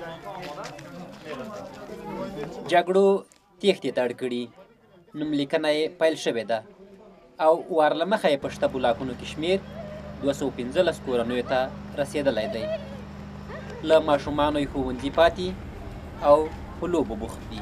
جګړو تېښتې ته اړ کړي. نوملیکنه یې پیل شوې ده او وار له مخه یې په شته بلاکونو کې شمېر 215 کورنیو ته رسېدلی دی. له ماشومانو یې ښوونځي پاتې او په لوبو بوخت دي.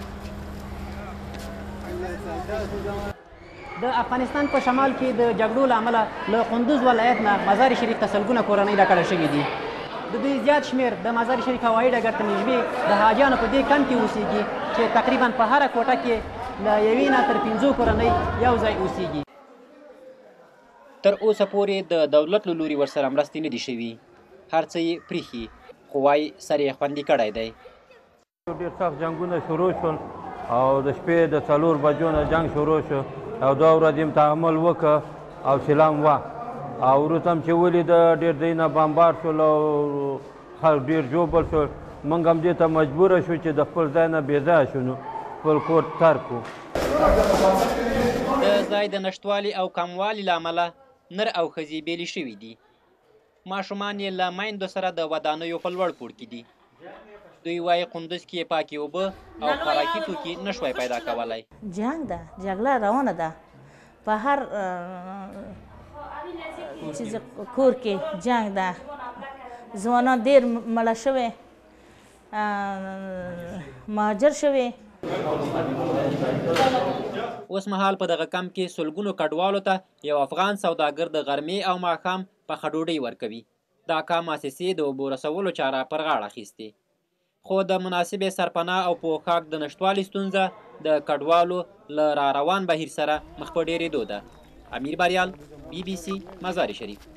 د افغانستان په شمال کې د جګړو له امله له قندوز ولایت نه مزار شریف ته سلګونه کورنۍ راکړل شوي دي. د دوی زیات شمېر د مزار شریف هوایي ډګر ته نږدې د حاجیانو په دې کمپ کې اوسېږي چې تقریبا په هره کوټه کې له 1 نه تر 5 کورنۍ یو ځای اوسېږي. تر اوسه پورې د دولت له لوري ورسره مرستې نه دي شوي. هر څه یې پریښي، خو وایي سر یې خوندي کړی دی. ډېر سخت جنګونه شروع شول او د شپې د 4 بجو نه جنګ شروع شو او 2 ورځې تحمل وکړه او سلام وه او وروسته هم چې ولیده ډېر ځایونه بمبار شول او خلک ډېر ژوبل شول. موږ هم دې ته مجبوره شو چې د خپل ځای نه بې ځایه شو، نو خپل کور ترک کړو. د ځای د نشتوالي او کموالي له امله نر او ښځې بېلې شوي دي. ماشومان یې له میندو سره د ودانیو په لوړ پوړ کې دي. دوی وایي قندوز کې پاکې اوبه او خوراکي توکي نشوی پیدا کولی. جنګ ده، جګړه روانه ده په هر چیز کور کې جنګ ده. ځوانان ډېر مړه شوي، مهاجر شوي. اوس مهال په دغه کمپ کې سلګونو کډوالو ته یو افغان سوداګر د غرمې او ماښام پخه ډوډۍ ورکوي. دا کار مؤسسې د اوبو رسولو چاره پر غاړه اخیستې. خو د مناسبې سرپناه او پوښاک د نشتوالي ستونزه د کډوالو له را روان بهیر سره مخ په ډېرېدو ده. امیر بریال، BBC، مزار شریف.